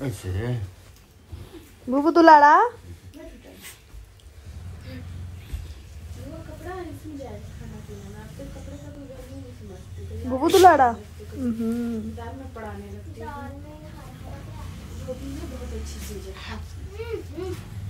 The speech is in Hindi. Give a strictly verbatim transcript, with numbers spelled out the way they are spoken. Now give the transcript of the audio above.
ऐसे बुबू दुलाड़ा बुबू दुलाड़ा पढ़ाने लगती है, बहुत अच्छी चीज है।